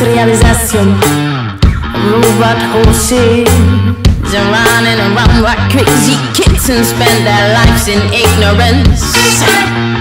industrialisation. Robot horses are running around like crazy kids and spend their lives in ignorance.